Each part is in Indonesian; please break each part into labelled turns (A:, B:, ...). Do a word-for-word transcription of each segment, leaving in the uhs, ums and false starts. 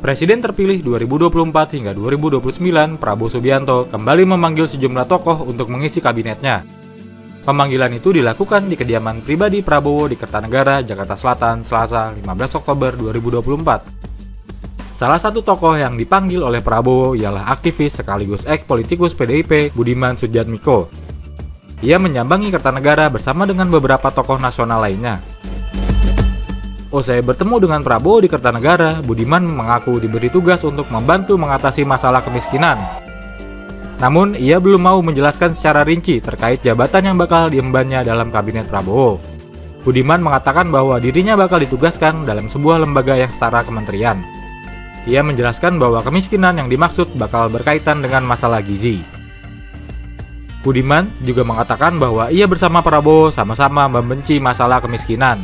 A: Presiden terpilih dua ribu dua puluh empat hingga dua ribu dua puluh sembilan, Prabowo Subianto, kembali memanggil sejumlah tokoh untuk mengisi kabinetnya. Pemanggilan itu dilakukan di kediaman pribadi Prabowo di Kertanegara, Jakarta Selatan, Selasa lima belas Oktober dua ribu dua puluh empat. Salah satu tokoh yang dipanggil oleh Prabowo ialah aktivis sekaligus eks-politikus P D I P, Budiman Sujatmiko. Ia menyambangi Kertanegara bersama dengan beberapa tokoh nasional lainnya. Usai bertemu dengan Prabowo di Kertanegara, Budiman mengaku diberi tugas untuk membantu mengatasi masalah kemiskinan. Namun, ia belum mau menjelaskan secara rinci terkait jabatan yang bakal diembannya dalam kabinet Prabowo. Budiman mengatakan bahwa dirinya bakal ditugaskan dalam sebuah lembaga yang setara kementerian. Ia menjelaskan bahwa kemiskinan yang dimaksud bakal berkaitan dengan masalah gizi. Budiman juga mengatakan bahwa ia bersama Prabowo sama-sama membenci masalah kemiskinan.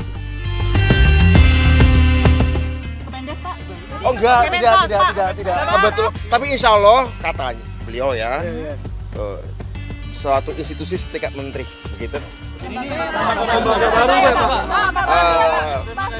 B: Oh enggak, tidak, tidak, tidak, tidak. Betul. Tapi insya Allah katanya beliau ya, uh, suatu institusi setingkat menteri, begitu. Uh,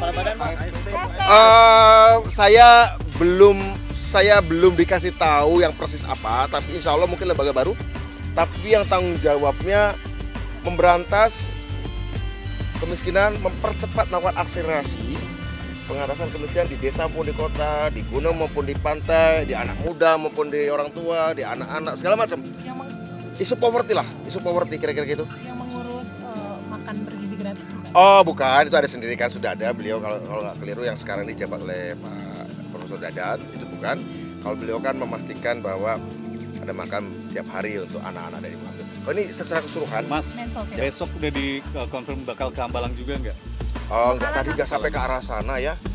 B: uh, saya belum, saya belum dikasih tahu yang persis apa, tapi insya Allah mungkin lembaga baru. Tapi yang tanggung jawabnya memberantas kemiskinan, mempercepat melakukan akselerasi pengatasan kemiskinan di desa maupun di kota, di gunung maupun di pantai, di anak muda maupun di orang tua, di anak-anak, segala macam. Isu poverty lah, isu poverty kira-kira gitu.
C: Yang mengurus uh, makan bergizi gratis?
B: Oh bukan, itu ada sendiri kan, sudah ada beliau kalau kalau nggak keliru yang sekarang dijabat oleh Pak Profesor Dadan, itu bukan. Kalau beliau kan memastikan bahwa ada makan tiap hari untuk anak-anak dari Hambalang. Oh ini secara keseluruhan.
D: Mas, besok udah di confirm bakal ke Hambalang juga nggak?
B: Oh, enggak, tadi nggak sampai ke arah sana ya.